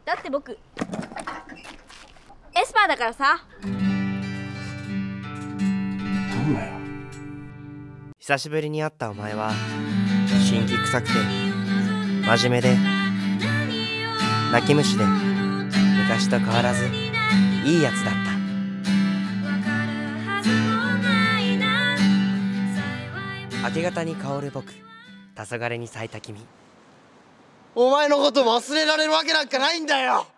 だって僕エスパーだからさ。 なんだよ。 久しぶりに会ったお前は辛気臭くて真面目で泣き虫で昔と変わらずいいやつだった。明け方に香る僕、黄昏に咲いた君。 お前のこと忘れられるわけなんかないんだよ。